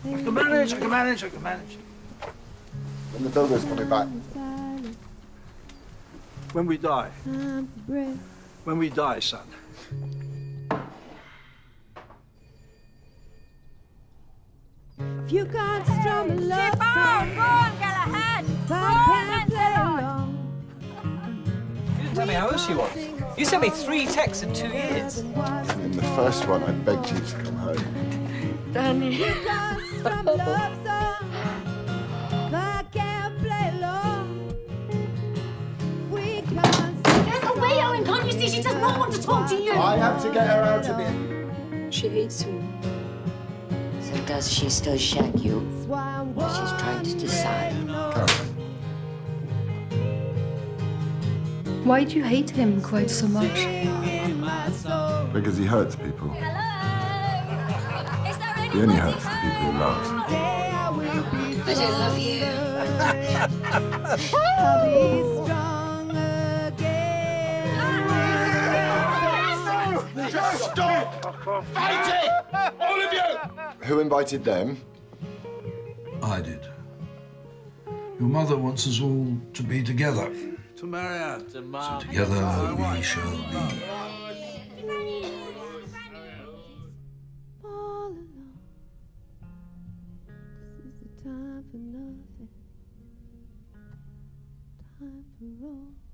I can manage, I can manage, I can manage. When the builder's coming back. When we die. When we die, son. If you can't strum a love song, go on, Galahad! If I can't play along. You didn't tell me how old she was. You sent me 3 texts in 2 years. And in the first one, I begged you to come home. Danny. You can't strum a love song, if I can't play along. We can't. Get away, Owen! Can't you see she does not want to talk to you? I have to get her out of here. She hates me. So does she still shag you? She's trying to decide. Why do you hate him quite so much? Because he hurts people. Hello? Is there He only hurts the people he loves. I don't love you. I'll be strong again. Just stop! Fighting! All of you! Who invited them? I did. Your mother wants us all to be together. To Marianne. To Mom. So together we shall be. All alone. This is the time for nothing. Time for all.